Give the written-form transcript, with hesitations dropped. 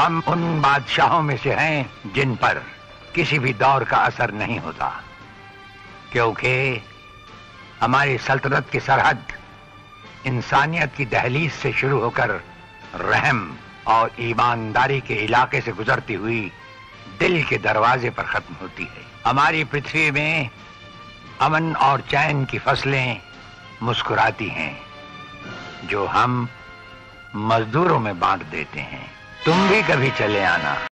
हम उन बादशाहों में से हैं जिन पर किसी भी दौर का असर नहीं होता, क्योंकि हमारी सल्तनत की सरहद इंसानियत की दहलीज से शुरू होकर रहम और ईमानदारी के इलाके से गुजरती हुई दिल के दरवाजे पर खत्म होती है। हमारी पृथ्वी में अमन और चैन की फसलें मुस्कुराती हैं, जो हम मजदूरों में बांट देते हैं। तुम भी कभी चले आना।